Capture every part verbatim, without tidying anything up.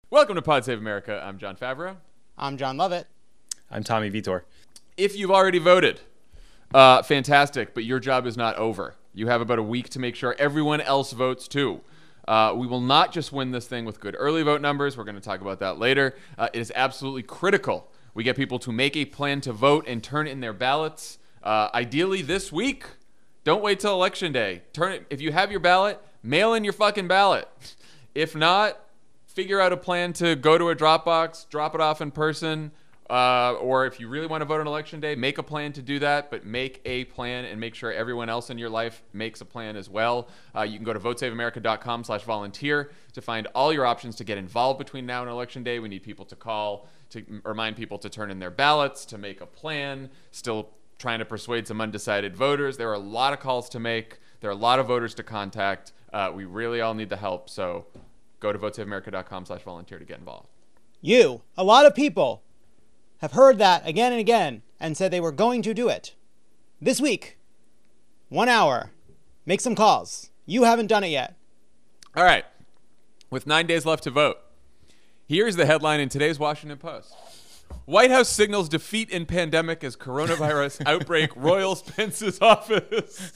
Welcome to Pod Save America. I'm Jon Favreau. I'm Jon Lovett. I'm Tommy Vietor. If you've already voted, uh, fantastic, but your job is not over. You have about a week to make sure everyone else votes too. Uh, we will not just win this thing with good early vote numbers. We're going to talk about that later. Uh, it is absolutely critical we get people to make a plan to vote and turn in their ballots, uh, ideally this week. Don't wait till election day. Turn it. If you have your ballot, mail in your fucking ballot. If not, figure out a plan to go to a drop box, drop it off in person, uh, or if you really want to vote on election day, make a plan to do that, but make a plan and make sure everyone else in your life makes a plan as well. Uh, you can go to votesaveamerica.com slash volunteer to find all your options to get involved between now and election day. We need people to call, to remind people to turn in their ballots, to make a plan, still trying to persuade some undecided voters. There are a lot of calls to make. There are a lot of voters to contact. Uh, we really all need the help, so go to votesaveamerica.com slash volunteer to get involved. You, a lot of people, have heard that again and again and said they were going to do it. This week, one hour, make some calls. You haven't done it yet. All right. With nine days left to vote, here's the headline in today's Washington Post. White House signals defeat in pandemic as coronavirus outbreak roils Pence's office.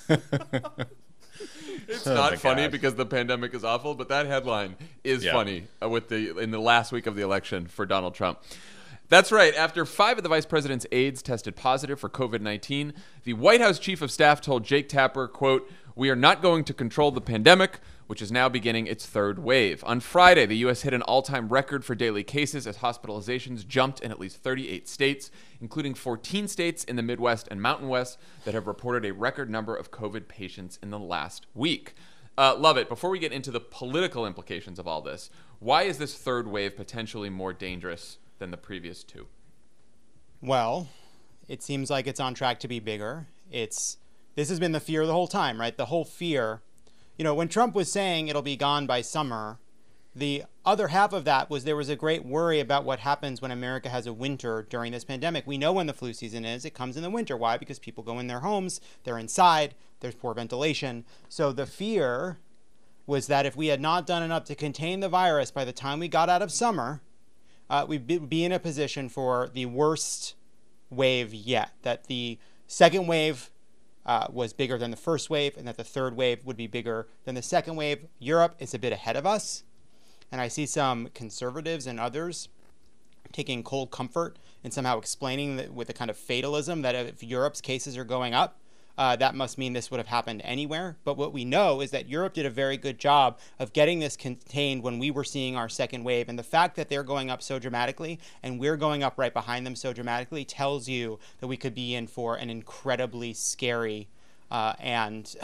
It's oh not funny God. because the pandemic is awful, but that headline is yep. funny uh, with the in the last week of the election for Donald Trump. That's right. After five of the vice president's aides tested positive for covid nineteen, the White House chief of staff told Jake Tapper, quote, "We are not going to control the pandemic, which is now beginning its third wave." On Friday, the U S hit an all-time record for daily cases as hospitalizations jumped in at least thirty-eight states, including fourteen states in the Midwest and Mountain West that have reported a record number of COVID patients in the last week. Uh, Lovett, before we get into the political implications of all this, why is this third wave potentially more dangerous than the previous two? Well, it seems like it's on track to be bigger. It's this has been the fear the whole time, right? The whole fear. You know, when Trump was saying it'll be gone by summer, the other half of that was there was a great worry about what happens when America has a winter during this pandemic. We know when the flu season is. It comes in the winter. Why? Because people go in their homes, they're inside, there's poor ventilation. So the fear was that if we had not done enough to contain the virus by the time we got out of summer, uh, we'd be, be in a position for the worst wave yet. That the second wave Uh, was bigger than the first wave, and that the third wave would be bigger than the second wave. Europe is a bit ahead of us, and I see some conservatives and others taking cold comfort and somehow explaining that with a kind of fatalism that if Europe's cases are going up, uh, that must mean this would have happened anywhere. But what we know is that Europe did a very good job of getting this contained when we were seeing our second wave. And the fact that they're going up so dramatically and we're going up right behind them so dramatically tells you that we could be in for an incredibly scary uh, and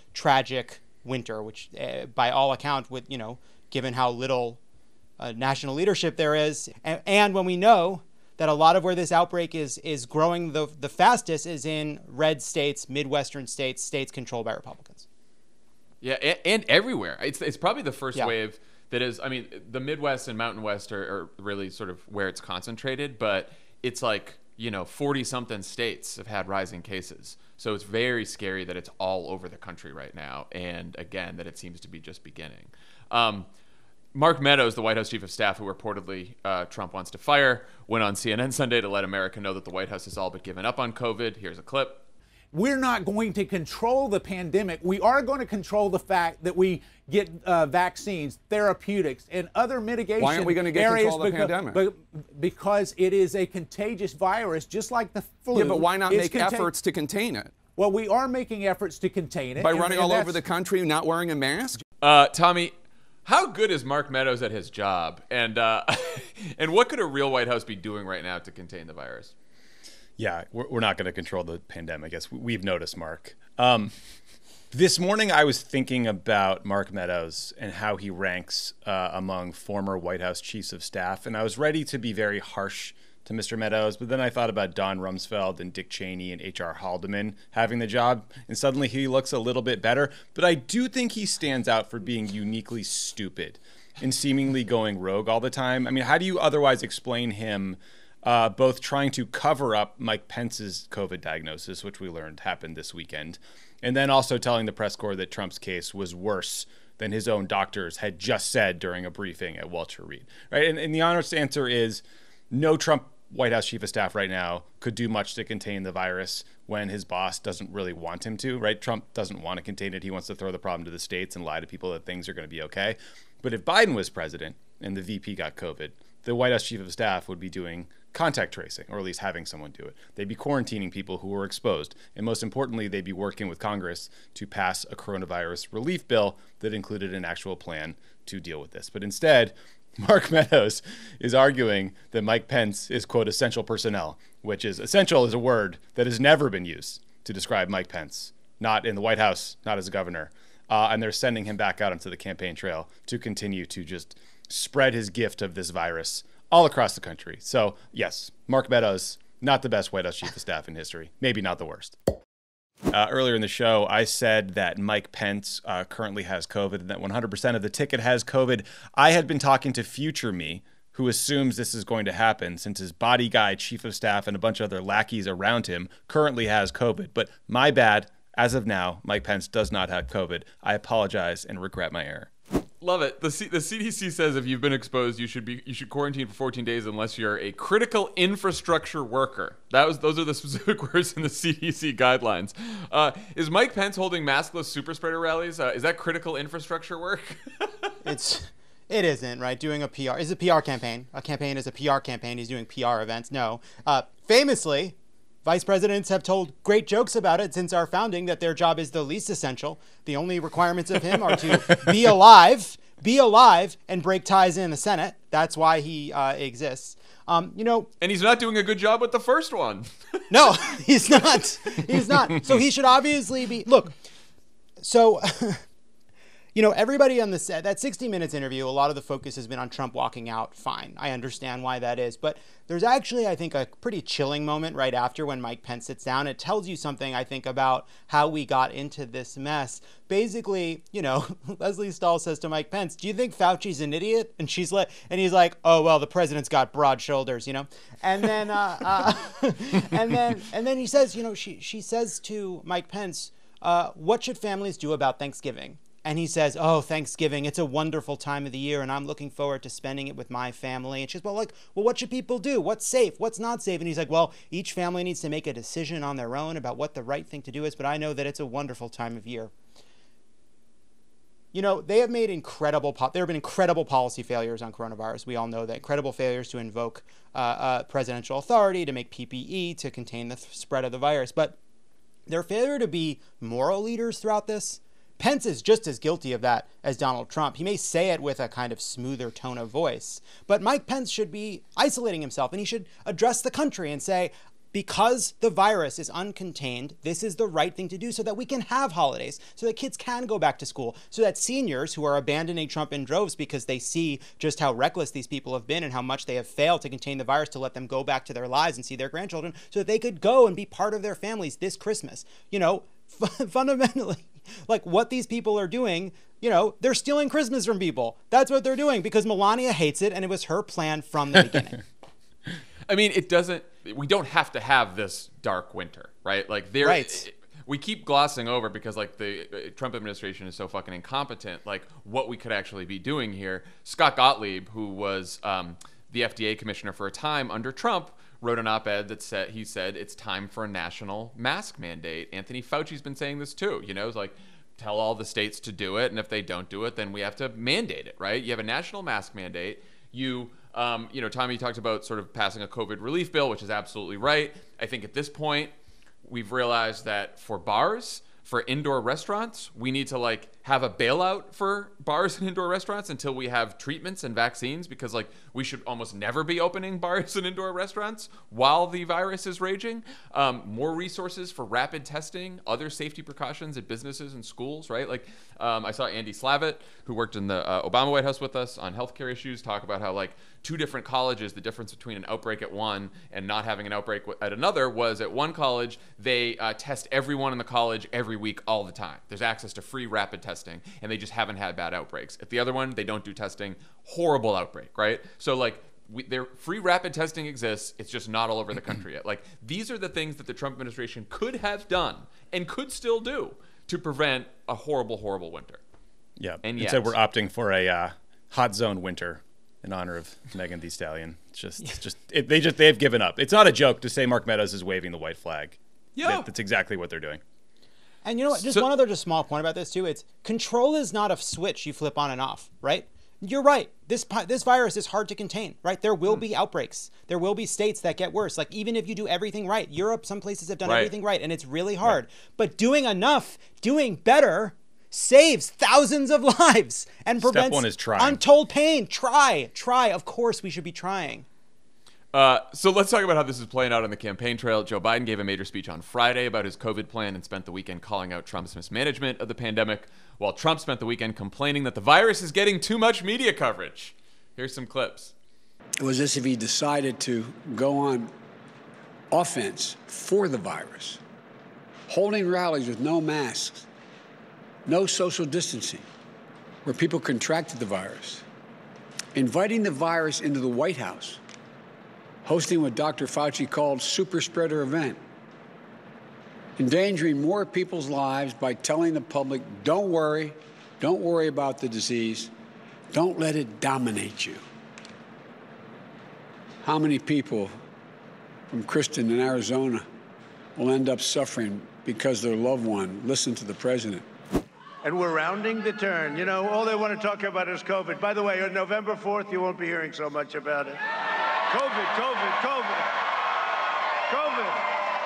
tragic winter, which uh, by all accounts, with, you know, given how little uh, national leadership there is. And, and when we know that a lot of where this outbreak is is growing the the fastest is in red states, Midwestern states, states controlled by Republicans. Yeah, and, and everywhere. It's it's probably the first yeah. wave that is, I mean, the Midwest and Mountain West are, are really sort of where it's concentrated, but it's like, you know, forty-something states have had rising cases. So it's very scary that it's all over the country right now, and again, that it seems to be just beginning. Um, Mark Meadows, the White House chief of staff, who reportedly uh, Trump wants to fire, went on C N N Sunday to let America know that the White House has all but given up on COVID. Here's a clip. We're not going to control the pandemic. We are going to control the fact that we get uh, vaccines, therapeutics, and other mitigation Why aren't we going to get areas control of the because, pandemic? But, because it is a contagious virus, just like the flu. Yeah, but why not It's make contain- efforts to contain it? Well, we are making efforts to contain it. By and- running and all that's- over the country, not wearing a mask? Uh, Tommy, how good is Mark Meadows at his job? And uh, and what could a real White House be doing right now to contain the virus? Yeah, we're, we're not going to control the pandemic, as we've noticed, Mark. Um, this morning, I was thinking about Mark Meadows and how he ranks uh, among former White House chiefs of staff. And I was ready to be very harsh to Mister Meadows, but then I thought about Don Rumsfeld and Dick Cheney and H R Haldeman having the job, and suddenly he looks a little bit better. But I do think he stands out for being uniquely stupid and seemingly going rogue all the time. I mean, how do you otherwise explain him uh, both trying to cover up Mike Pence's COVID diagnosis, which we learned happened this weekend, and then also telling the press corps that Trump's case was worse than his own doctors had just said during a briefing at Walter Reed, right? And, and the honest answer is no. Trump White House chief of staff right now could do much to contain the virus when his boss doesn't really want him to, right? Trump doesn't want to contain it. He wants to throw the problem to the states and lie to people that things are going to be okay. But if Biden was president and the V P got COVID, the White House chief of staff would be doing contact tracing, or at least having someone do it. They'd be quarantining people who were exposed. And most importantly, they'd be working with Congress to pass a coronavirus relief bill that included an actual plan to deal with this. But instead, Mark Meadows is arguing that Mike Pence is, quote, essential personnel, which is essential is a word that has never been used to describe Mike Pence, not in the White House, not as a governor. Uh, and they're sending him back out onto the campaign trail to continue to just spread his gift of this virus all across the country. So, yes, Mark Meadows, not the best White House chief of staff in history. Maybe not the worst. Uh, earlier in the show, I said that Mike Pence uh, currently has COVID and that one hundred percent of the ticket has COVID. I had been talking to future me, who assumes this is going to happen since his body guy, chief of staff, and a bunch of other lackeys around him currently has COVID. But my bad. As of now, Mike Pence does not have COVID. I apologize and regret my error. Love it. The C- the C D C says if you've been exposed, you should be you should quarantine for fourteen days unless you're a critical infrastructure worker. That was those are the specific words in the C D C guidelines. Uh, is Mike Pence holding maskless super spreader rallies? Uh, is that critical infrastructure work? It's it isn't, right? Doing a P R is a P R campaign. A campaign is a P R campaign. He's doing P R events. No. Uh, famously, vice presidents have told great jokes about it since our founding that their job is the least essential. The only requirements of him are to be alive, be alive, and break ties in the Senate. That's why he uh, exists. Um, you know, and he's not doing a good job with the first one. No, he's not. He's not. So he should obviously be. Look, so. You know, everybody on the set, that sixty minutes interview, a lot of the focus has been on Trump walking out. Fine. I understand why that is. But there's actually, I think, a pretty chilling moment right after when Mike Pence sits down. It tells you something, I think, about how we got into this mess. Basically, you know, Leslie Stahl says to Mike Pence, do you think Fauci's an idiot? And she's like, and he's like, oh, well, the president's got broad shoulders, you know? And then, uh, uh, and then, and then he says, you know, she, she says to Mike Pence, uh, what should families do about Thanksgiving? And he says, oh, Thanksgiving, it's a wonderful time of the year, and I'm looking forward to spending it with my family. And she's, well, like, well, what should people do? What's safe? What's not safe? And he's like, well, each family needs to make a decision on their own about what the right thing to do is, but I know that it's a wonderful time of year. You know, they have made incredible, po- there have been incredible policy failures on coronavirus. We all know that. Incredible failures to invoke uh, uh, presidential authority, to make P P E, to contain the th- spread of the virus. But their failure to be moral leaders throughout this, Pence is just as guilty of that as Donald Trump. He may say it with a kind of smoother tone of voice, but Mike Pence should be isolating himself, and he should address the country and say, because the virus is uncontained, this is the right thing to do so that we can have holidays, so that kids can go back to school, so that seniors who are abandoning Trump in droves because they see just how reckless these people have been and how much they have failed to contain the virus to let them go back to their lives and see their grandchildren, so that they could go and be part of their families this Christmas. You know, fundamentally, like what these people are doing, you know, they're stealing Christmas from people. That's what they're doing because Melania hates it and it was her plan from the beginning. I mean, it doesn't, we don't have to have this dark winter, right? Like there, right. We keep glossing over because like the Trump administration is so fucking incompetent, like what we could actually be doing here. Scott Gottlieb, who was um, the F D A commissioner for a time under Trump, wrote an op-ed that said, he said, it's time for a national mask mandate. Anthony Fauci's been saying this too, you know, it's like, tell all the states to do it. And if they don't do it, then we have to mandate it, right? You have a national mask mandate. You, um, you know, Tommy talked about sort of passing a COVID relief bill, which is absolutely right. I think at this point, we've realized that for bars, for indoor restaurants, we need to like have a bailout for bars and indoor restaurants until we have treatments and vaccines, because like we should almost never be opening bars and indoor restaurants while the virus is raging. Um, more resources for rapid testing, other safety precautions at businesses and schools, right? Like um, I saw Andy Slavitt, who worked in the uh, Obama White House with us on healthcare issues, talk about how like two different colleges, the difference between an outbreak at one and not having an outbreak at another was at one college, they uh, test everyone in the college every week all the time. There's access to free rapid testing, and they just haven't had bad outbreaks. At the other one, they don't do testing. Horrible outbreak, right? So like, we, their free rapid testing exists. It's just not all over the country yet. Like, these are the things that the Trump administration could have done and could still do to prevent a horrible, horrible winter. Yeah. And yet. Instead, we're opting for a uh, hot zone winter in honor of Megan Thee Stallion. It's just, it's just it, they just they've given up. It's not a joke to say Mark Meadows is waving the white flag. Yeah. That, that's exactly what they're doing. And you know what? Just So- one other just small point about this too. It's control is not a switch you flip on and off, right? You're right. This pi- this virus is hard to contain, right? There will be outbreaks. There will be states that get worse. Like even if you do everything right, Europe, some places have done Right. everything right, and it's really hard. But doing enough, doing better, saves thousands of lives and Step prevents one is trying. untold pain. Try, try. Of course, we should be trying. Uh, so let's talk about how this is playing out on the campaign trail. Joe Biden gave a major speech on Friday about his COVID plan and spent the weekend calling out Trump's mismanagement of the pandemic, while Trump spent the weekend complaining that the virus is getting too much media coverage. Here's some clips. It was as if he decided to go on offense for the virus, holding rallies with no masks, no social distancing, where people contracted the virus, inviting the virus into the White House, hosting what Doctor Fauci called super spreader event, endangering more people's lives by telling the public, don't worry, don't worry about the disease, don't let it dominate you. How many people from Kristen in Arizona will end up suffering because their loved one listened to the president? And we're rounding the turn. You know, all they want to talk about is COVID. By the way, on November fourth, you won't be hearing so much about it. COVID, COVID, COVID, COVID.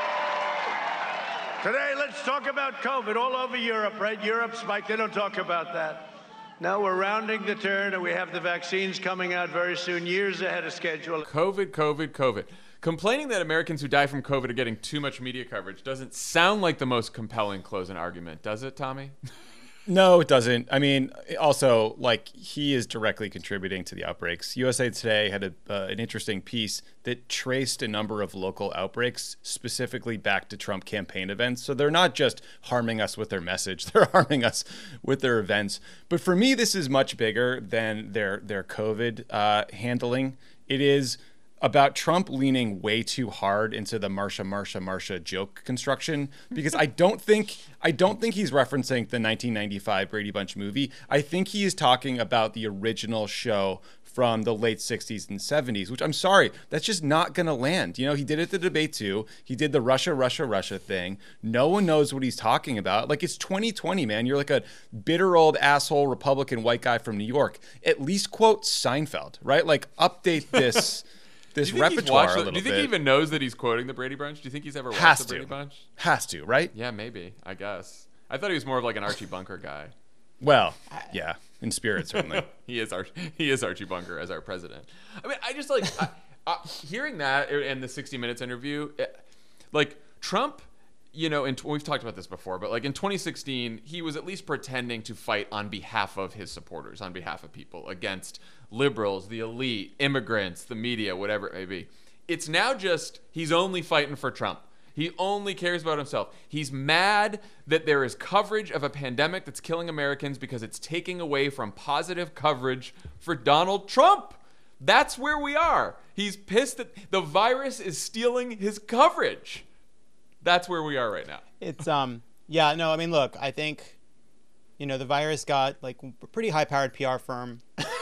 Today, let's talk about COVID all over Europe, right? Europe spiked. They don't talk about that. Now we're rounding the turn, and we have the vaccines coming out very soon, years ahead of schedule. COVID, COVID, COVID. Complaining that Americans who die from COVID are getting too much media coverage doesn't sound like the most compelling closing argument, does it, Tommy? No, it doesn't. I mean, also, like, he is directly contributing to the outbreaks. U S A Today had a, uh, an interesting piece that traced a number of local outbreaks specifically back to Trump campaign events. So they're not just harming us with their message, they're harming us with their events. But for me, this is much bigger than their, their COVID uh, handling. It is about Trump leaning way too hard into the Marsha, Marsha, Marsha joke construction, because I don't think I don't think he's referencing the nineteen ninety-five Brady Bunch movie. I think he is talking about the original show from the late sixties and seventies, which I'm sorry, that's just not going to land. You know, he did it at the debate too. He did the Russia, Russia, Russia thing. No one knows what he's talking about. Like, it's twenty twenty, man. You're like a bitter old asshole Republican white guy from New York. At least quote Seinfeld, right? Like, update this. This Do you think he's repertoire watched a the- little Do you think bit. he even knows that he's quoting the Brady Bunch? Do you think he's ever watched Has the Brady to. Bunch? Has to, right? Yeah, maybe. I guess. I thought he was more of like an Archie Bunker guy. Well, yeah, in spirit, certainly. He is Archie, he is Archie Bunker as our president. I mean, I just like I, I, hearing that in the sixty minutes interview. It, like Trump, you know, and we've talked about this before, but like in twenty sixteen, he was at least pretending to fight on behalf of his supporters, on behalf of people, against liberals, the elite, immigrants, the media, whatever it may be. It's now just he's only fighting for Trump. He only cares about himself. He's mad that there is coverage of a pandemic that's killing Americans because it's taking away from positive coverage for Donald Trump. That's where we are. He's pissed that the virus is stealing his coverage. That's where we are right now. It's um yeah, no, I mean, look, I think, you know, the virus got like a pretty high-powered P R firm.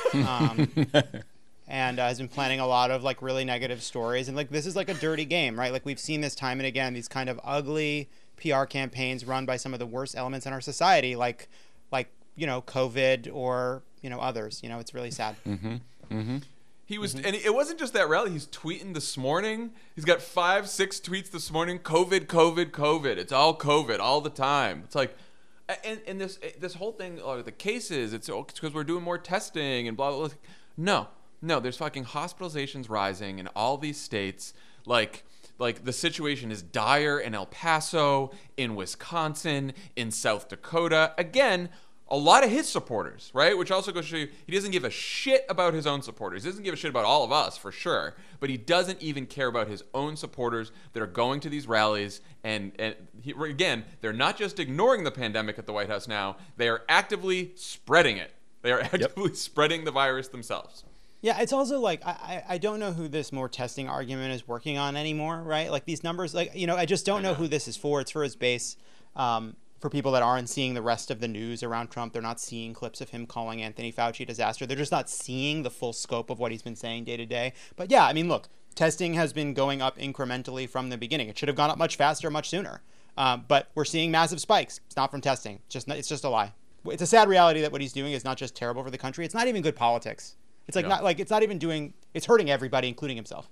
Um, and uh, has been planning a lot of like really negative stories, and like this is like a dirty game, right? Like we've seen this time and again, these kind of ugly P R campaigns run by some of the worst elements in our society, like like you know COVID or you know others. You know, it's really sad. Mm-hmm. Mm-hmm. He was, and it wasn't just that rally. He's tweeting this morning. He's got five, six tweets this morning. COVID, COVID, COVID. It's all COVID all the time. It's like, and, and this this whole thing, oh, the cases, it's because we're doing more testing and blah, blah, blah. No, no, there's fucking hospitalizations rising in all these states. Like, like the situation is dire in El Paso, in Wisconsin, in South Dakota. Again, a lot of his supporters, right? Which also goes to show you he doesn't give a shit about his own supporters. He doesn't give a shit about all of us, for sure. But he doesn't even care about his own supporters that are going to these rallies. And, and he, again, they're not just ignoring the pandemic at the White House now. They are actively spreading it. They are actively yep. spreading the virus themselves. Yeah, it's also like, I, I don't know who this more testing argument is working on anymore, right? Like these numbers, like, you know, I just don't know, know who this is for. It's for his base. Um, for people that aren't seeing the rest of the news around Trump, they're not seeing clips of him calling Anthony Fauci a disaster. They're just not seeing the full scope of what he's been saying day to day. But yeah, I mean, look, testing has been going up incrementally from the beginning. It should have gone up much faster, much sooner. Um, but we're seeing massive spikes. It's not from testing. It's just, it's just a lie. It's a sad reality that what he's doing is not just terrible for the country. It's not even good politics. It's like Yeah. not like it's not even doing. It's hurting everybody, including himself.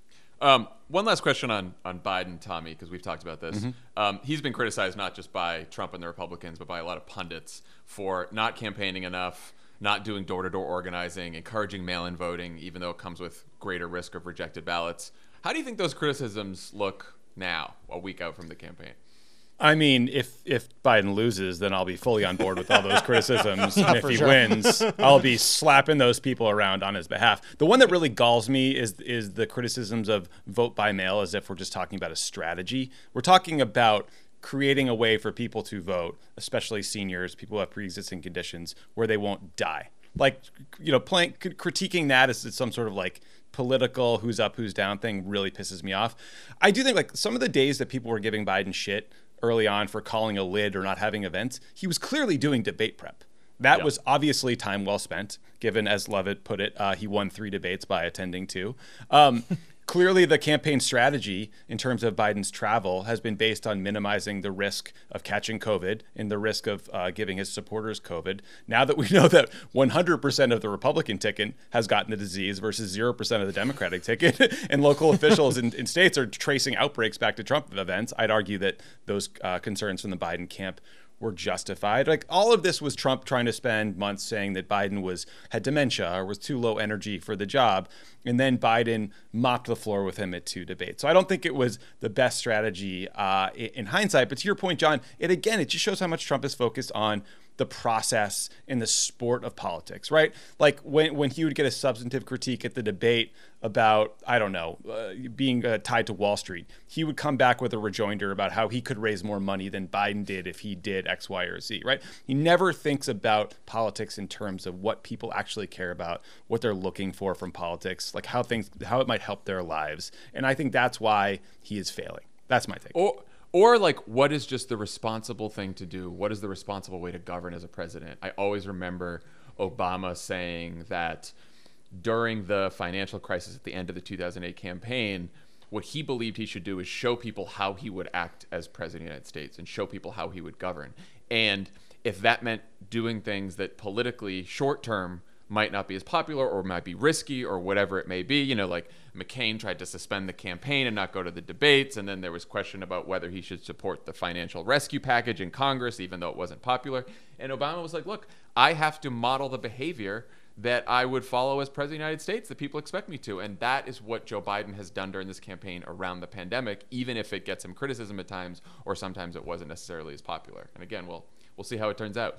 Um, one last question on, on Biden, Tommy, because we've talked about this. Mm-hmm. Um, he's been criticized not just by Trump and the Republicans, but by a lot of pundits for not campaigning enough, not doing door-to-door organizing, encouraging mail-in voting, even though it comes with greater risk of rejected ballots. How do you think those criticisms look now, a week out from the campaign? I mean, if if Biden loses, then I'll be fully on board with all those criticisms. And if For he sure. wins, I'll be slapping those people around on his behalf. The one that really galls me is is the criticisms of vote by mail, as if we're just talking about a strategy. We're talking about creating a way for people to vote, especially seniors, people who have pre-existing conditions, where they won't die. Like, you know, playing, critiquing that as some sort of like political who's up, who's down thing really pisses me off. I do think like some of the days that people were giving Biden shit early on for calling a lid or not having events, he was clearly doing debate prep. That Yeah. was obviously time well spent, given, as Lovett put it, uh, he won three debates by attending two. Um, clearly, the campaign strategy in terms of Biden's travel has been based on minimizing the risk of catching COVID and the risk of uh, giving his supporters COVID. Now that we know that one hundred percent of the Republican ticket has gotten the disease versus zero percent of the Democratic ticket, and local officials in, in states are tracing outbreaks back to Trump events, I'd argue that those uh, concerns from the Biden camp were justified. Like, all of this was Trump trying to spend months saying that Biden was had dementia or was too low energy for the job. And then Biden mopped the floor with him at two debates. So I don't think it was the best strategy uh, in hindsight. But to your point, John, it again, it just shows how much Trump is focused on the process and the sport of politics, right? Like when, when he would get a substantive critique at the debate about, I don't know, uh, being uh, tied to Wall Street, he would come back with a rejoinder about how he could raise more money than Biden did if he did X, Y, or Z, right? He never thinks about politics in terms of what people actually care about, what they're looking for from politics, like how things, how it might help their lives. And I think that's why he is failing. That's my take. Or, or like, what is just the responsible thing to do? What is the responsible way to govern as a president? I always remember Obama saying that during the financial crisis at the end of the two thousand eight campaign, what he believed he should do is show people how he would act as president of the United States and show people how he would govern. And if that meant doing things that politically short-term might not be as popular or might be risky or whatever it may be, you know, like McCain tried to suspend the campaign and not go to the debates, and then there was question about whether he should support the financial rescue package in Congress, even though it wasn't popular. And Obama was like, look, I have to model the behavior that I would follow as president of the United States that people expect me to. And that is what Joe Biden has done during this campaign around the pandemic, even if it gets him criticism at times, or sometimes it wasn't necessarily as popular. And again, we'll we'll see how it turns out.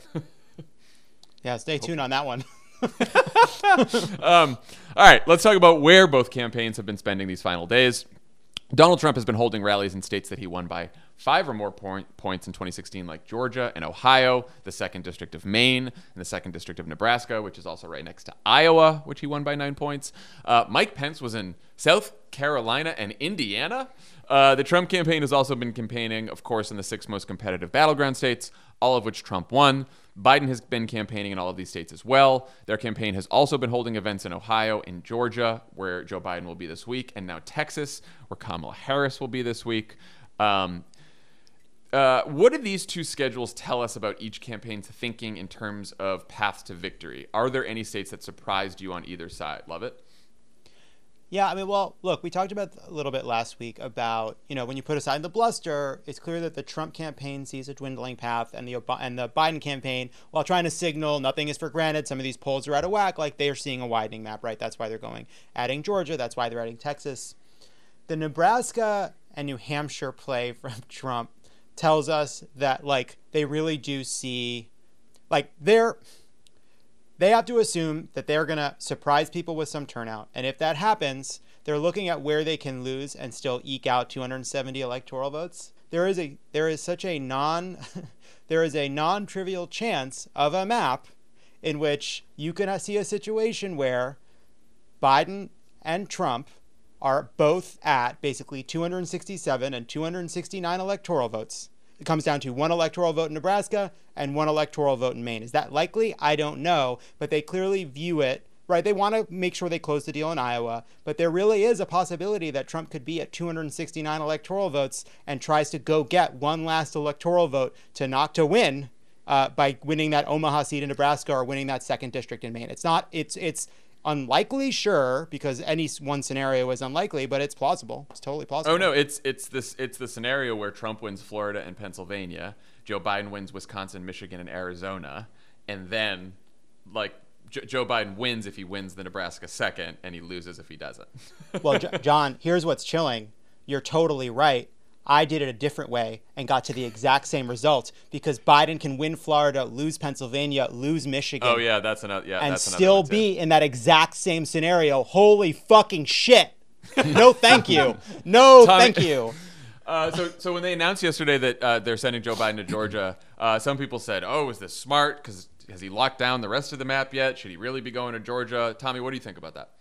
Yeah, stay tuned on that one. um, all right, let's talk about where both campaigns have been spending these final days. Donald Trump has been holding rallies in states that he won by five or more point, points in twenty sixteen, like Georgia and Ohio, the second district of Maine, and the second district of Nebraska, which is also right next to Iowa, which he won by nine points. Uh, Mike Pence was in South Carolina and Indiana. Uh, the Trump campaign has also been campaigning, of course, in the six most competitive battleground states, all of which Trump won. Biden has been campaigning in all of these states as well. Their campaign has also been holding events in Ohio, in Georgia, where Joe Biden will be this week, and now Texas, where Kamala Harris will be this week. Um, uh, what do these two schedules tell us about each campaign's thinking in terms of paths to victory? Are there any states that surprised you on either side? Lovett? Yeah, I mean, well, look, we talked about a little bit last week about, you know, when you put aside the bluster, it's clear that the Trump campaign sees a dwindling path, and the Ob- and the Biden campaign, while trying to signal nothing is for granted, some of these polls are out of whack, like they are seeing a widening map, right? That's why they're going, adding Georgia, that's why they're adding Texas. The Nebraska and New Hampshire play from Trump tells us that, like, they really do see, like, they're... They have to assume that they're going to surprise people with some turnout. And if that happens, they're looking at where they can lose and still eke out two hundred seventy electoral votes. There is a there is such a non there is a non-trivial chance of a map in which you can see a situation where Biden and Trump are both at basically two hundred sixty-seven and two hundred sixty-nine electoral votes. it comes down to one electoral vote in Nebraska and one electoral vote in Maine. Is that likely? I don't know, but they clearly view it, right? They want to make sure they close the deal in Iowa, but there really is a possibility that Trump could be at two hundred sixty-nine electoral votes and tries to go get one last electoral vote to not to win uh, by winning that Omaha seat in Nebraska or winning that second district in Maine. It's not, it's, it's unlikely, sure, because any one scenario is unlikely, but it's plausible. It's totally plausible. Oh no, it's it's this it's the scenario where Trump wins Florida and Pennsylvania, Joe Biden wins Wisconsin, Michigan, and Arizona, and then like J- Joe Biden wins if he wins the Nebraska second, and he loses if he doesn't. Well, J- John, here's what's chilling. You're totally right. I did it a different way and got to the exact same result because Biden can win Florida, lose Pennsylvania, lose Michigan. Oh yeah, that's another yeah, and that's another still one, too. be in that exact same scenario. Holy fucking shit! No, thank you. No, Tommy- thank you. Uh, so, so when they announced yesterday that uh, they're sending Joe Biden to Georgia, uh, some people said, "Oh, is this smart? Because has he locked down the rest of the map yet? Should he really be going to Georgia?" Tommy, what do you think about that?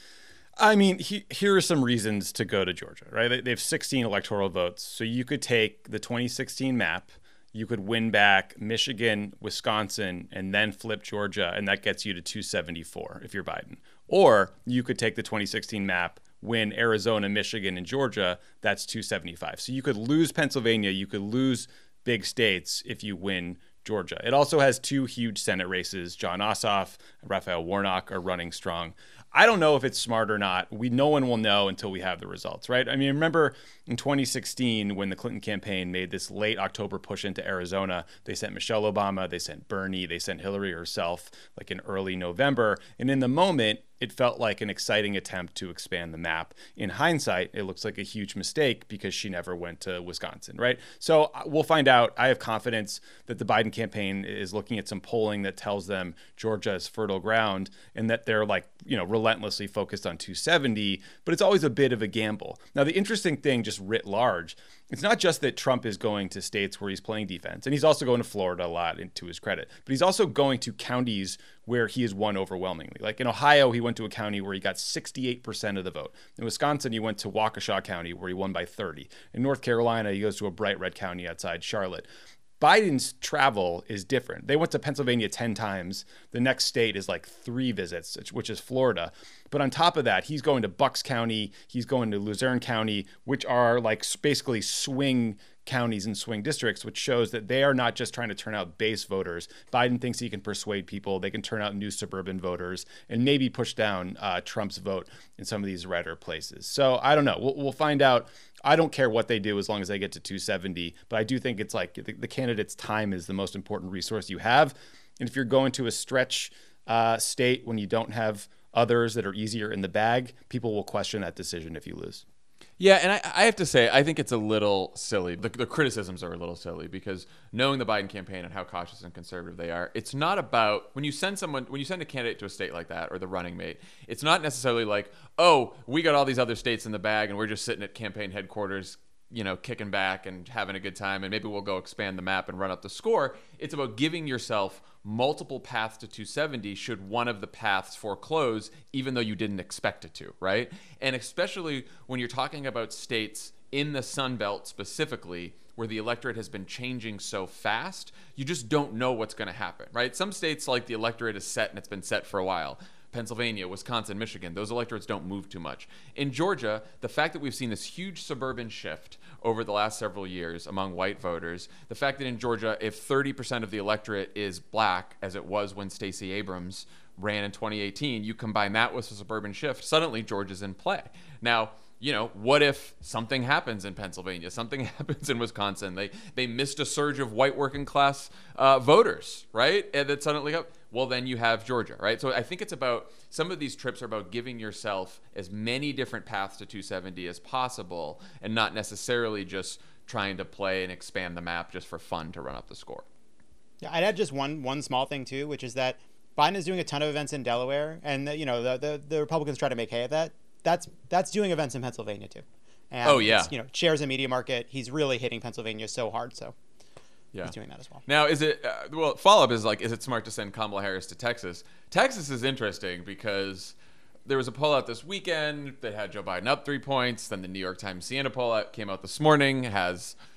I mean, he, here are some reasons to go to Georgia, right? They, they have sixteen electoral votes. So you could take the twenty sixteen map, you could win back Michigan, Wisconsin, and then flip Georgia, and that gets you to two seventy-four if you're Biden. Or you could take the twenty sixteen map, win Arizona, Michigan, and Georgia, that's two seventy-five. So you could lose Pennsylvania, you could lose big states if you win Georgia. It also has two huge Senate races. John Ossoff, Raphael Warnock are running strong. I don't know if it's smart or not. We no one will know until we have the results, right? I mean, remember in twenty sixteen when the Clinton campaign made this late October push into Arizona, they sent Michelle Obama, they sent Bernie, they sent Hillary herself like in early November. And in the moment, it felt like an exciting attempt to expand the map. In hindsight, it looks like a huge mistake because she never went to Wisconsin, right? So we'll find out. I have confidence that the Biden campaign is looking at some polling that tells them Georgia is fertile ground and that they're like, you know, relentlessly focused on two seventy, but it's always a bit of a gamble. Now, the interesting thing just writ large, it's not just that Trump is going to states where he's playing defense, and he's also going to Florida a lot, to his credit, but he's also going to counties where he has won overwhelmingly. Like in Ohio, he went to a county where he got sixty-eight percent of the vote. In Wisconsin, he went to Waukesha County where he won by thirty. In North Carolina, he goes to a bright red county outside Charlotte. Biden's travel is different. They went to Pennsylvania ten times. The next state is like three visits, which is Florida. But on top of that, he's going to Bucks County. He's going to Luzerne County, which are like basically swing counties and swing districts, which shows that they are not just trying to turn out base voters. Biden thinks he can persuade people. They can turn out new suburban voters and maybe push down uh, Trump's vote in some of these redder places. So I don't know. We'll, we'll find out. I don't care what they do as long as they get to two seventy. But I do think it's like the, the candidate's time is the most important resource you have. And if you're going to a stretch uh, state when you don't have others that are easier in the bag, people will question that decision if you lose. Yeah, and I, I have to say, I think it's a little silly. The, the criticisms are a little silly because knowing the Biden campaign and how cautious and conservative they are, it's not about when you send someone, when you send a candidate to a state like that or the running mate, it's not necessarily like, oh, we got all these other states in the bag and we're just sitting at campaign headquarters, you know, kicking back and having a good time and maybe we'll go expand the map and run up the score. It's about giving yourself multiple paths to two seventy should one of the paths foreclose, even though you didn't expect it to, right? And especially when you're talking about states in the Sun Belt specifically, where the electorate has been changing so fast, you just don't know what's going to happen, right? Some states, like the electorate is set and it's been set for a while. Pennsylvania, Wisconsin, Michigan, those electorates don't move too much. In Georgia, the fact that we've seen this huge suburban shift over the last several years among white voters, the fact that in Georgia, if thirty percent of the electorate is black, as it was when Stacey Abrams ran in twenty eighteen, you combine that with a suburban shift, suddenly Georgia's in play. Now, you know, what if something happens in Pennsylvania, something happens in Wisconsin? They they missed a surge of white working class uh, voters, right? And then suddenly, well, then you have Georgia, right? So I think it's about, some of these trips are about giving yourself as many different paths to two seventy as possible and not necessarily just trying to play and expand the map just for fun to run up the score. Yeah, I'd add just one one small thing too, which is that Biden is doing a ton of events in Delaware, and the, you know the, the the Republicans try to make hay of that. That's that's doing events in Pennsylvania too. And oh yeah, it's, you know, shares a media market. He's really hitting Pennsylvania so hard, so yeah, he's doing that as well. Now, is it uh, well? Follow up is like, is it smart to send Kamala Harris to Texas? Texas is interesting because there was a poll out this weekend that had Joe Biden up three points. Then the New York Times Siena poll out, came out this morning, has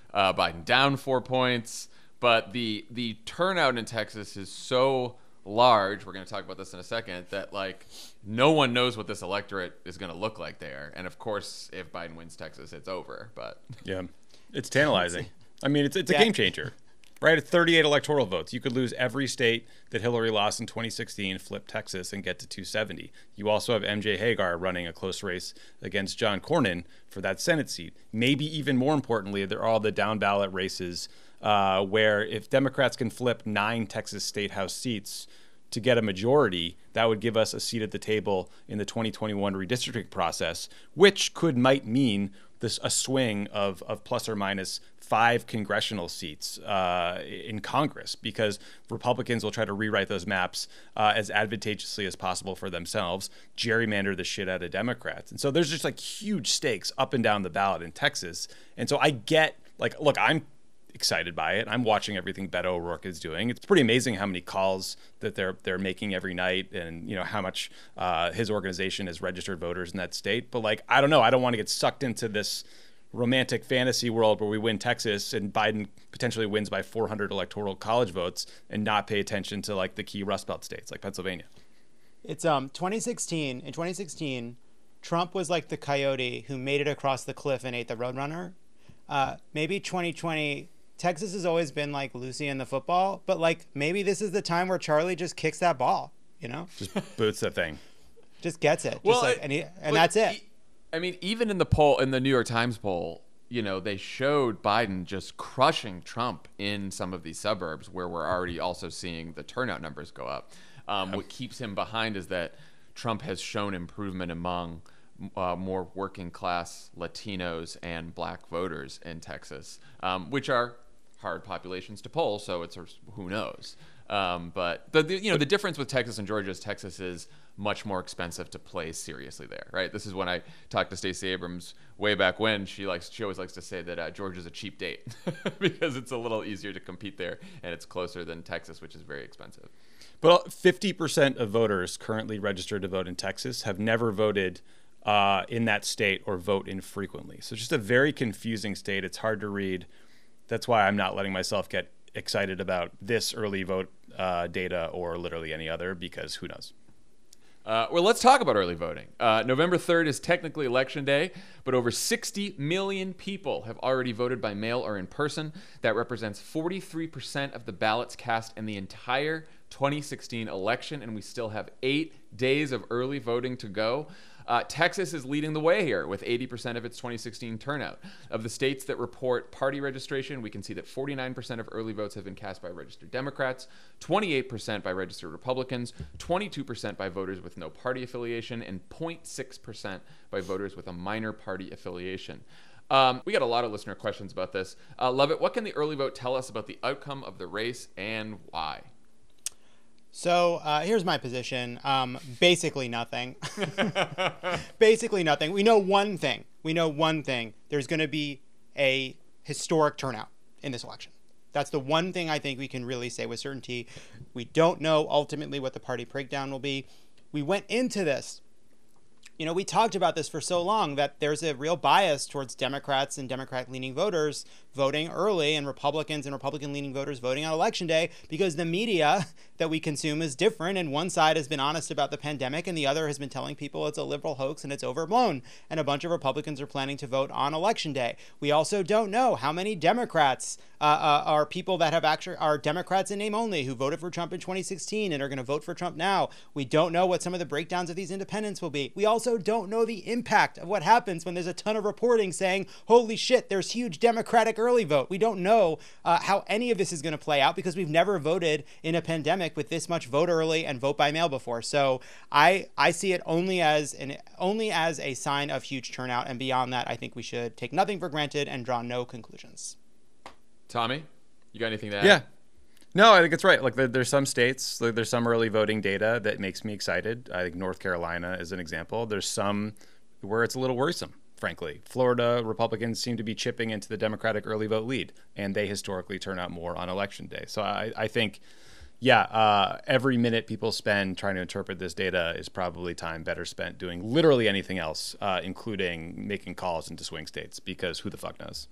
Uh, Biden down four points. But the the turnout in Texas is so large, we're going to talk about this in a second, that like no one knows what this electorate is going to look like there. And of course, if Biden wins Texas, it's over. But yeah, it's tantalizing. I mean, it's it's a Yeah. game changer, right? At thirty-eight electoral votes, you could lose every state that Hillary lost in twenty sixteen, flip Texas, and get to two seventy. You also have M J Hagar running a close race against John Cornyn for that Senate seat. Maybe even more importantly, there are all the down ballot races uh, where if Democrats can flip nine Texas state house seats to get a majority, that would give us a seat at the table in the twenty twenty-one redistricting process, which could might mean this a swing of of plus or minus five congressional seats uh, in Congress, because Republicans will try to rewrite those maps uh, as advantageously as possible for themselves, gerrymander the shit out of Democrats. And so there's just like huge stakes up and down the ballot in Texas. And so I get like, look, I'm excited by it. I'm watching everything Beto O'Rourke is doing. It's pretty amazing how many calls that they're they're making every night, and you know how much uh, his organization has registered voters in that state. But like, I don't know. I don't want to get sucked into this romantic fantasy world where we win Texas and Biden potentially wins by four hundred electoral college votes and not pay attention to like the key Rust Belt states like Pennsylvania. It's um twenty sixteen. In twenty sixteen, Trump was like the coyote who made it across the cliff and ate the roadrunner. Uh, maybe twenty twenty. Texas has always been like Lucy in the football, but like maybe this is the time where Charlie just kicks that ball, you know? Just boots that thing. Just gets it. Just Well, like, it- and he, and but that's it. e- I mean, even in the poll, in the New York Times poll, you know, they showed Biden just crushing Trump in some of these suburbs where we're already also seeing the turnout numbers go up. Um, what keeps him behind is that Trump has shown improvement among uh, more working class Latinos and black voters in Texas, um, which are hard populations to poll. So it's who knows. Um, but the, the you know the difference with Texas and Georgia is Texas is much more expensive to play seriously there, right? This is when I talked to Stacey Abrams way back when. She likes she always likes to say that uh, Georgia's a cheap date because it's a little easier to compete there and it's closer than Texas, which is very expensive. But fifty percent of voters currently registered to vote in Texas have never voted uh, in that state or vote infrequently. So just a very confusing state. It's hard to read. That's why I'm not letting myself get excited about this early vote uh, data or literally any other, because who knows? Uh, well, let's talk about early voting. Uh, November third is technically Election Day, but over sixty million people have already voted by mail or in person. That represents forty-three percent of the ballots cast in the entire twenty sixteen election, and we still have eight days of early voting to go. Uh, Texas is leading the way here with eighty percent of its twenty sixteen turnout. Of the states that report party registration, we can see that forty-nine percent of early votes have been cast by registered Democrats, twenty-eight percent by registered Republicans, twenty-two percent by voters with no party affiliation, and zero point six percent by voters with a minor party affiliation. Um, we got a lot of listener questions about this. Uh, Lovett, what can the early vote tell us about the outcome of the race and why? So uh, here's my position. Um, basically nothing. Basically nothing. We know one thing. We know one thing. There's going to be a historic turnout in this election. That's the one thing I think we can really say with certainty. We don't know ultimately what the party breakdown will be. We went into this. You know, we talked about this for so long that there's a real bias towards Democrats and Democrat-leaning voters voting early and Republicans and Republican-leaning voters voting on Election Day because the media that we consume is different, and one side has been honest about the pandemic and the other has been telling people it's a liberal hoax and it's overblown, and a bunch of Republicans are planning to vote on Election Day. We also don't know how many Democrats uh, uh, are people that have actually are Democrats in name only who voted for Trump in twenty sixteen and are going to vote for Trump now. We don't know what some of the breakdowns of these independents will be. We also don't know the impact of what happens when there's a ton of reporting saying, holy shit, there's huge Democratic early vote. We don't know uh, how any of this is going to play out because we've never voted in a pandemic with this much vote early and vote by mail before. So I I see it only as an only as a sign of huge turnout, and beyond that, I think we should take nothing for granted and draw no conclusions. Tommy, you got anything to add? Yeah. No, I think it's right. Like there, there's some states, like, there's some early voting data that makes me excited. I think North Carolina is an example. There's some where it's a little worrisome, frankly. Florida Republicans seem to be chipping into the Democratic early vote lead, and they historically turn out more on Election Day. So I, I think, yeah, uh, every minute people spend trying to interpret this data is probably time better spent doing literally anything else, uh, including making calls into swing states, because who the fuck knows?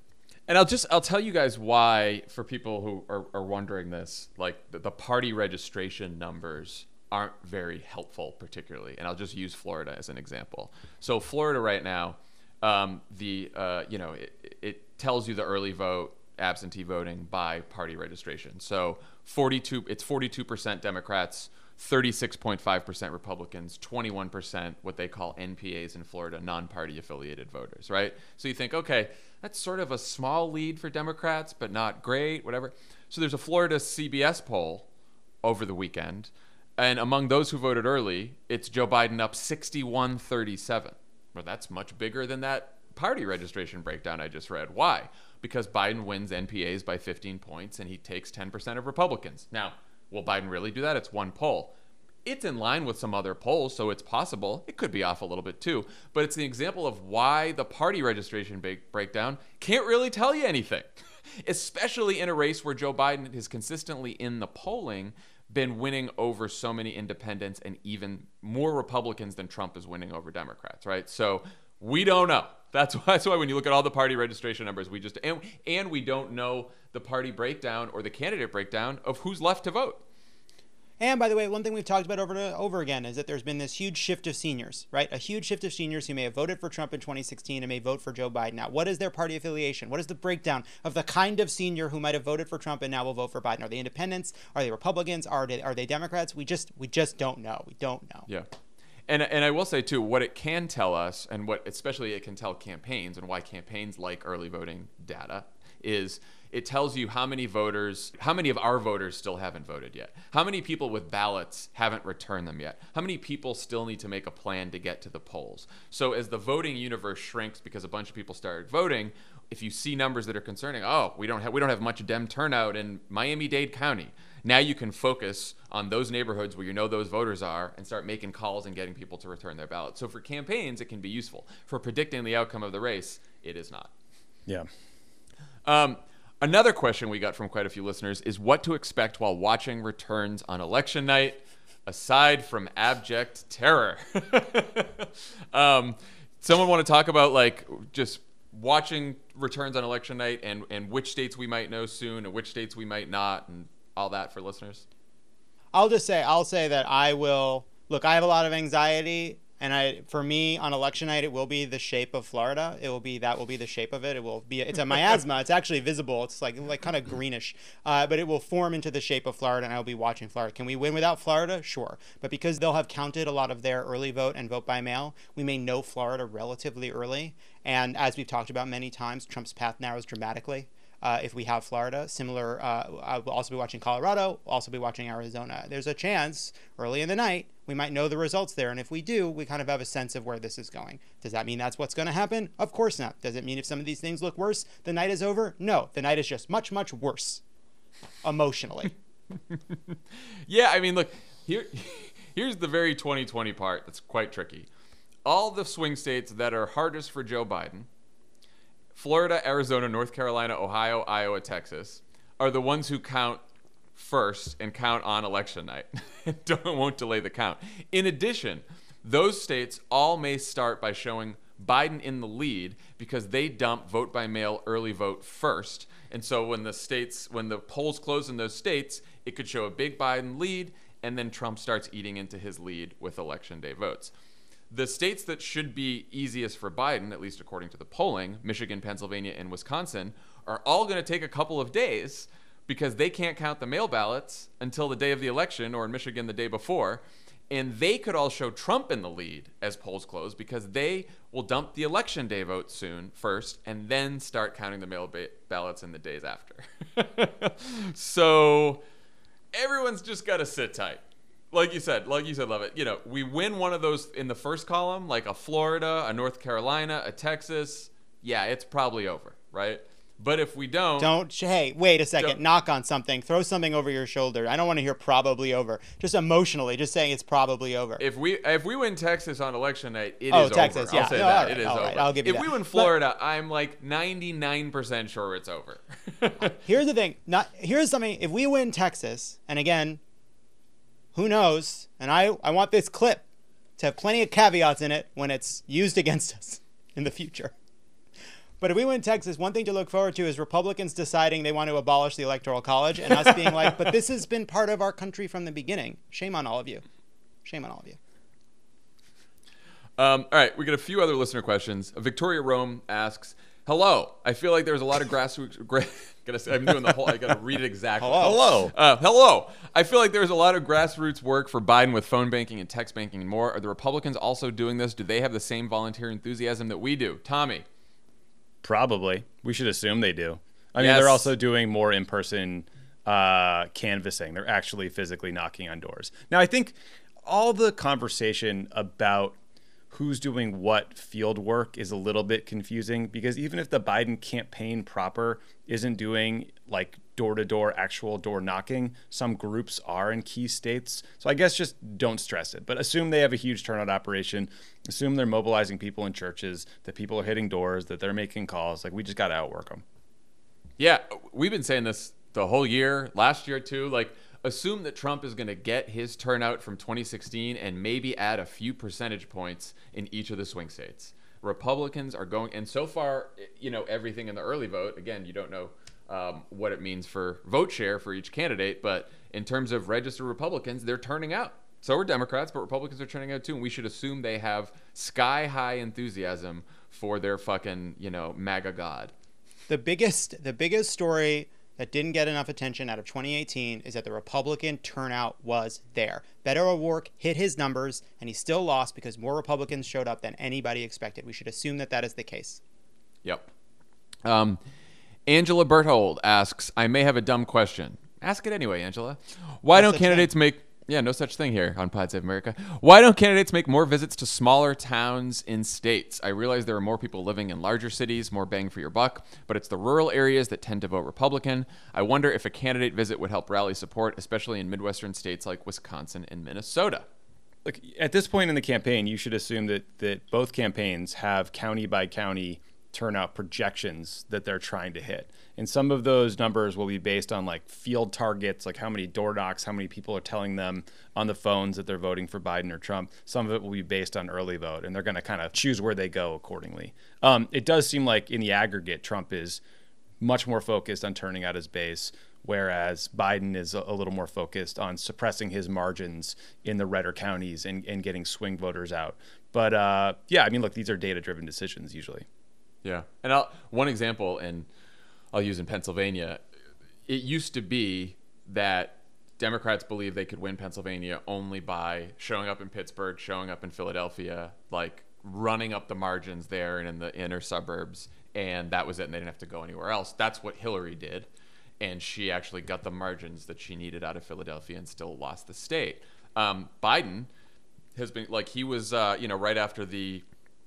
And I'll just I'll tell you guys why, for people who are, are wondering this, like the, the party registration numbers aren't very helpful, particularly. And I'll just use Florida as an example. So Florida right now, um, the uh, you know it, it tells you the early vote, absentee voting by party registration. So forty-two it's forty-two percent Democrats, thirty-six point five percent Republicans, twenty-one percent what they call N P As in Florida, non-party affiliated voters, right? So you think, okay, that's sort of a small lead for Democrats, but not great, whatever. So there's a Florida C B S poll over the weekend, and among those who voted early, it's Joe Biden up sixty-one thirty-seven. Well, that's much bigger than that party registration breakdown I just read. Why? Because Biden wins N P As by fifteen points, and he takes ten percent of Republicans. Now, will Biden really do that? It's one poll. It's in line with some other polls, so it's possible. It could be off a little bit too, but it's the example of why the party registration breakdown can't really tell you anything, especially in a race where Joe Biden has consistently in the polling been winning over so many independents and even more Republicans than Trump is winning over Democrats, right? So we don't know. That's why, that's why when you look at all the party registration numbers, we just, and, and we don't know the party breakdown or the candidate breakdown of who's left to vote. And by the way, one thing we've talked about over and over again is that there's been this huge shift of seniors, right? A huge shift of seniors who may have voted for Trump in twenty sixteen and may vote for Joe Biden now. What is their party affiliation? What is the breakdown of the kind of senior who might have voted for Trump and now will vote for Biden? Are they independents? Are they Republicans? Are they, are they Democrats? We just we just don't know. We don't know. Yeah. And and I will say, too, what it can tell us, and what especially it can tell campaigns, and why campaigns like early voting data, is it tells you how many voters, how many of our voters still haven't voted yet. How many people with ballots haven't returned them yet. How many people still need to make a plan to get to the polls. So as the voting universe shrinks because a bunch of people started voting, if you see numbers that are concerning, oh, we don't have we don't have much Dem turnout in Miami-Dade County. Now you can focus on those neighborhoods where you know those voters are and start making calls and getting people to return their ballots. So for campaigns, it can be useful. For predicting the outcome of the race, it is not. Yeah. Um, another question we got from quite a few listeners is what to expect while watching returns on election night, aside from abject terror. um, someone want to talk about like just watching returns on election night and, and which states we might know soon and which states we might not and all that for listeners? I'll just say, I'll say that I will, look, I have a lot of anxiety, and I, for me, on election night, it will be the shape of Florida. It will be, that will be the shape of it. It will be, it's a miasma. It's actually visible. It's like, like kind of greenish, uh, but it will form into the shape of Florida, and I'll be watching Florida. Can we win without Florida? Sure. But because they'll have counted a lot of their early vote and vote by mail, we may know Florida relatively early. And as we've talked about many times, Trump's path narrows dramatically. Uh, if we have Florida, similar, uh, I will also be watching Colorado, we'll also be watching Arizona. There's a chance early in the night we might know the results there. And if we do, we kind of have a sense of where this is going. Does that mean that's what's going to happen? Of course not. Does it mean if some of these things look worse, the night is over? No, the night is just much, much worse emotionally. Yeah, I mean, look, here, here's the very twenty twenty part that's quite tricky. All the swing states that are hardest for Joe Biden, Florida, Arizona, North Carolina, Ohio, Iowa, Texas, are the ones who count first and count on election night. Don't, won't delay the count. In addition, those states all may start by showing Biden in the lead because they dump vote by mail early vote first. And so when the states, when the polls close in those states, it could show a big Biden lead, and then Trump starts eating into his lead with election day votes. The states that should be easiest for Biden, at least according to the polling, Michigan, Pennsylvania, and Wisconsin, are all going to take a couple of days because they can't count the mail ballots until the day of the election, or in Michigan the day before. And they could all show Trump in the lead as polls close because they will dump the election day vote soon first and then start counting the mail ba- ballots in the days after. So everyone's just got to sit tight. Like you said, like you said, Lovett, you know, we win one of those in the first column, like a Florida, a North Carolina, a Texas. Yeah, it's probably over, right? But if we don't... Don't, hey, wait a second. Don't. Knock on something. Throw something over your shoulder. I don't want to hear probably over. Just emotionally, just saying it's probably over. If we if we win Texas on election night, it oh, is Texas, over. Yeah. I'll say no, that. All right, it is all over. Right, I'll give you if that. we win Florida, but, I'm like ninety-nine percent sure it's over. Here's the thing. Not Here's something. If we win Texas, and again, who knows? And I, I want this clip to have plenty of caveats in it when it's used against us in the future. But if we win Texas, one thing to look forward to is Republicans deciding they want to abolish the Electoral College and us being like, but this has been part of our country from the beginning. Shame on all of you. Shame on all of you. Um, all right, we got a few other listener questions. Victoria Rome asks, hello. I feel like there's a lot of grassroots. Gra- gotta say, I'm doing the whole. I gotta read it exactly. Hello. Hello. Uh, hello. I feel like there's a lot of grassroots work for Biden with phone banking and text banking and more. Are the Republicans also doing this? Do they have the same volunteer enthusiasm that we do? Tommy. Probably. We should assume they do. I mean, Yes. they're also doing more in-person uh, canvassing. They're actually physically knocking on doors. Now, I think all the conversation about who's doing what field work is a little bit confusing, because even if the Biden campaign proper isn't doing like door-to-door actual door knocking, some groups are in key states. So I guess just don't stress it, but assume they have a huge turnout operation. Assume they're mobilizing people in churches, that people are hitting doors, that they're making calls. Like, we just got to outwork them. Yeah, we've been saying this the whole year, last year too. Like, assume that Trump is going to get his turnout from twenty sixteen and maybe add a few percentage points in each of the swing states. Republicans are going, and so far, you know, everything in the early vote, again, you don't know um, what it means for vote share for each candidate, but in terms of registered Republicans, they're turning out. So are Democrats, but Republicans are turning out too, and we should assume they have sky-high enthusiasm for their fucking, you know, MAGA god. The biggest, the biggest story that didn't get enough attention out of twenty eighteen is that the Republican turnout was there. Beto O'Rourke hit his numbers, and he still lost because more Republicans showed up than anybody expected. We should assume that that is the case. Yep. Um, Angela Berthold asks, I may have a dumb question. Ask it anyway, Angela. Why No don't such candidates thing. make... Yeah, no such thing here on Pod Save America. Why don't candidates make more visits to smaller towns in states? I realize there are more people living in larger cities, more bang for your buck, but it's the rural areas that tend to vote Republican. I wonder if a candidate visit would help rally support, especially in Midwestern states like Wisconsin and Minnesota. Look, at this point in the campaign, you should assume that, that both campaigns have county by county turnout projections that they're trying to hit. And some of those numbers will be based on like field targets, like how many door knocks, how many people are telling them on the phones that they're voting for Biden or Trump. Some of it will be based on early vote, and they're going to kind of choose where they go accordingly. Um, it does seem like in the aggregate, Trump is much more focused on turning out his base, whereas Biden is a, a little more focused on suppressing his margins in the redder counties and, and getting swing voters out. But uh, yeah, I mean, look, these are data-driven decisions usually. Yeah. And I'll, one example, and I'll use in Pennsylvania, it used to be that Democrats believed they could win Pennsylvania only by showing up in Pittsburgh, showing up in Philadelphia, like running up the margins there and in the inner suburbs, and that was it, and they didn't have to go anywhere else. That's what Hillary did, and she actually got the margins that she needed out of Philadelphia and still lost the state. Um, Biden has been, like, he was, uh, you know, right after the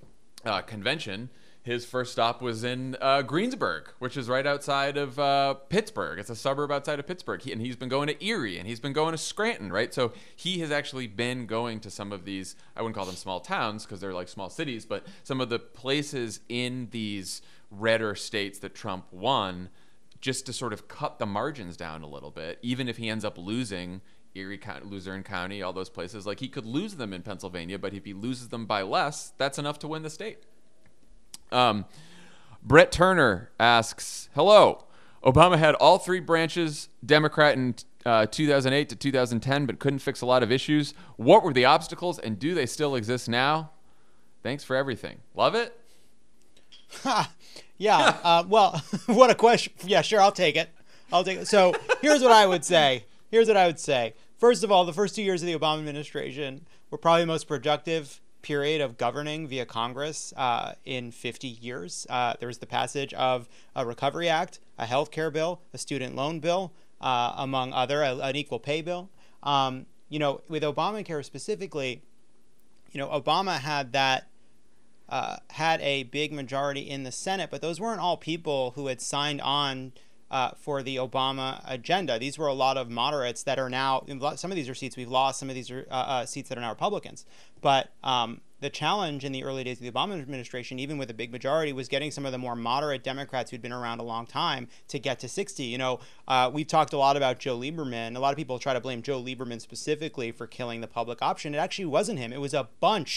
uh, convention, his first stop was in uh, Greensburg, which is right outside of uh, Pittsburgh. It's a suburb outside of Pittsburgh. He, and he's been going to Erie, and he's been going to Scranton, right? So he has actually been going to some of these, I wouldn't call them small towns because they're like small cities, but some of the places in these redder states that Trump won, just to sort of cut the margins down a little bit, even if he ends up losing Erie, Luzerne County, all those places. Like, he could lose them in Pennsylvania, but if he loses them by less, that's enough to win the state. Um, Brett Turner asks, hello. Obama had all three branches Democrat in uh, two thousand eight to two thousand ten, but couldn't fix a lot of issues. What were the obstacles, and do they still exist now? Thanks for everything. Love it? Ha! Yeah. uh, well, what a question. Yeah, sure. I'll take it. I'll take it. So here's what I would say. Here's what I would say. First of all, the first two years of the Obama administration were probably the most productive period of governing via Congress uh, in fifty years. Uh, there was the passage of a Recovery Act, a health care bill, a student loan bill, uh, among other, a, an equal pay bill. Um, you know, with Obamacare specifically, you know, Obama had that, uh, had a big majority in the Senate, but those weren't all people who had signed on Uh, for the Obama agenda. These were a lot of moderates that are now, some of these are seats we've lost, some of these are uh, uh, seats that are now Republicans. But um, the challenge in the early days of the Obama administration, even with a big majority, was getting some of the more moderate Democrats who'd been around a long time to get to sixty. You know, uh, we've talked a lot about Joe Lieberman. A lot of people try to blame Joe Lieberman specifically for killing the public option. It actually wasn't him. It was a bunch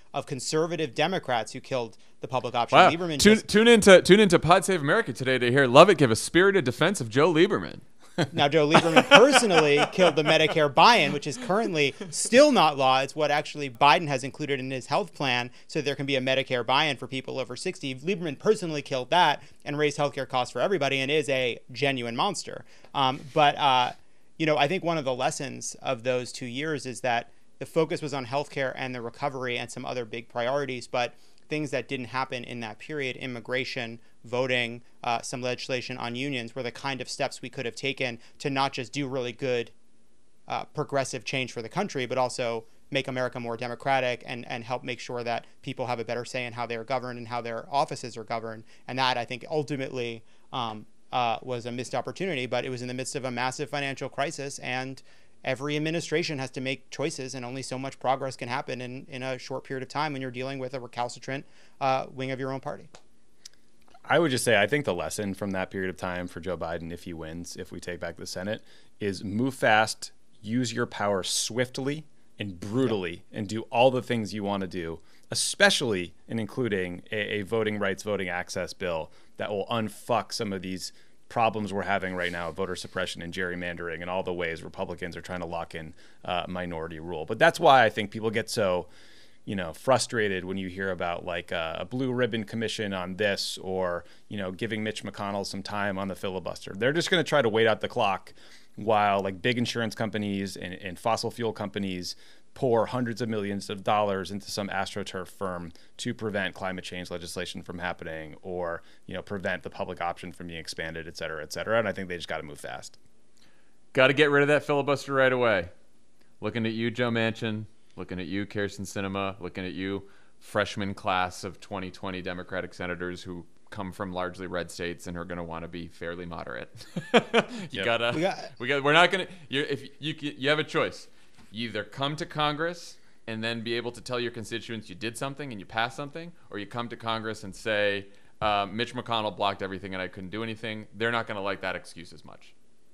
of conservative Democrats who killed the public option. Wow. Lieberman Tune, just, tune into tune into Pod Save America today to hear Lovett give a spirited defense of Joe Lieberman. Now, Joe Lieberman personally killed the Medicare buy-in, which is currently still not law. It's what actually Biden has included in his health plan so there can be a Medicare buy-in for people over sixty. Lieberman personally killed that and raised healthcare costs for everybody and is a genuine monster. Um, but, uh, you know, I think one of the lessons of those two years is that the focus was on healthcare and the recovery and some other big priorities, but things that didn't happen in that period, immigration, voting, uh, some legislation on unions, were the kind of steps we could have taken to not just do really good uh, progressive change for the country, but also make America more democratic and, and help make sure that people have a better say in how they're governed and how their offices are governed. And that, I think, ultimately um, uh, was a missed opportunity, but it was in the midst of a massive financial crisis, and every administration has to make choices, and only so much progress can happen in, in a short period of time when you're dealing with a recalcitrant uh, wing of your own party. I would just say I think the lesson from that period of time for Joe Biden, if he wins, if we take back the Senate, is move fast, use your power swiftly and brutally, yeah. and do all the things you want to do, especially in including a, a voting rights, voting access bill that will unfuck some of these problems we're having right now, voter suppression and gerrymandering and all the ways Republicans are trying to lock in uh, minority rule. But that's why I think people get so, you know, frustrated when you hear about like a, a blue ribbon commission on this, or, you know, giving Mitch McConnell some time on the filibuster. They're just going to try to wait out the clock while like big insurance companies and, and fossil fuel companies pour hundreds of millions of dollars into some astroturf firm to prevent climate change legislation from happening, or, you know, prevent the public option from being expanded, et cetera, et cetera. And I think they just got to move fast. Got to get rid of that filibuster right away. Looking at you, Joe Manchin. Looking at you, Kyrsten Sinema. Looking at you, freshman class of twenty twenty Democratic senators who come from largely red states and are going to want to be fairly moderate. you yep. gotta, we got, we got, we're not going to, if you, you have a choice. You either come to Congress and then be able to tell your constituents you did something and you passed something, or you come to Congress and say, uh, Mitch McConnell blocked everything and I couldn't do anything. They're not going to like that excuse as much.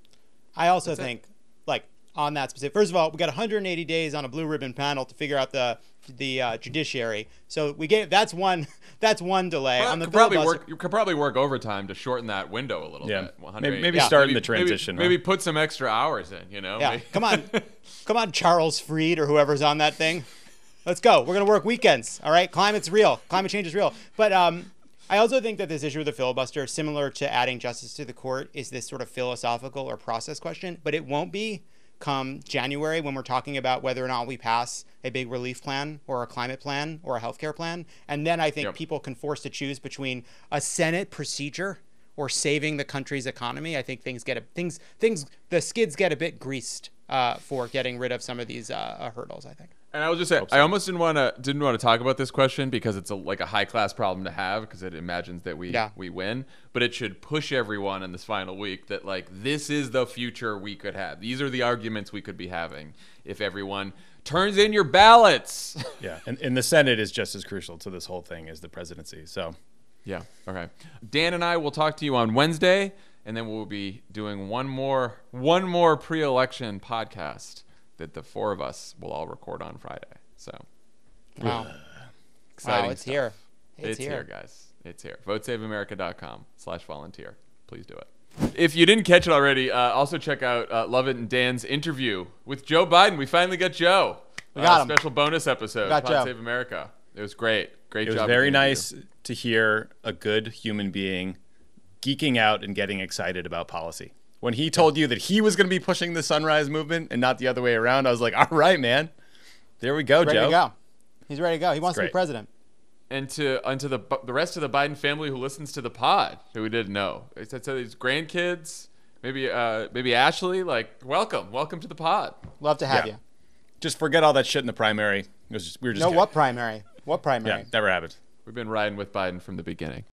I also That's think, it. like, on that specific, first of all, we got one hundred eighty days on a blue ribbon panel to figure out the the uh, judiciary. So we gave that's one that's one delay. Well, on the could probably filibuster- work, you could probably work overtime to shorten that window a little Yeah. bit. Maybe, maybe Yeah. start in maybe, the transition. Maybe, huh? maybe put some extra hours in, you know? Yeah, Maybe- come on, come on, Charles Freed or whoever's on that thing. Let's go. We're gonna work weekends. All right, climate's real. Climate change is real. But um, I also think that this issue of the filibuster, similar to adding justice to the court, is this sort of philosophical or process question. But it won't be come January when we're talking about whether or not we pass a big relief plan or a climate plan or a healthcare plan. And then I think Yep. people can force to choose between a Senate procedure or saving the country's economy. I think things get a, things things the skids get a bit greased uh, for getting rid of some of these uh, hurdles, I think. And I will just say, I almost didn't want to didn't want to talk about this question because it's a, like a high class problem to have, because it imagines that we Yeah. we win. But it should push everyone in this final week that like this is the future we could have. These are the arguments we could be having if everyone turns in your ballots. Yeah, and, and the Senate is just as crucial to this whole thing as the presidency. So, Yeah. Okay. Dan and I will talk to you on Wednesday, and then we'll be doing one more one more pre-election podcast that the four of us will all record on Friday. So Wow. exciting Wow, it's stuff. here. It's, It's here. here. guys. It's here. vote save america dot com slash volunteer. Please do it. If you didn't catch it already, uh, also check out uh, Lovett and Dan's interview with Joe Biden. We finally got Joe. We got uh, him. Special bonus episode. Got Pod Joe. Save America. It was great. Great it was job. very with the nice interview. to hear a good human being geeking out and getting excited about policy. When he told you that he was going to be pushing the Sunrise Movement and not the other way around, I was like, all right, man. There we go, Ready Joe. to go. He's ready to go. He wants to be great. president. And to and to the the rest of the Biden family who listens to the pod, who we didn't know, to to these grandkids, maybe uh, maybe Ashley, like welcome, welcome to the pod. Love to have Yeah. you. Just forget all that shit in the primary. It was just, we were just No, kidding. what primary? What primary? Yeah, never happened. We've been riding with Biden from the beginning.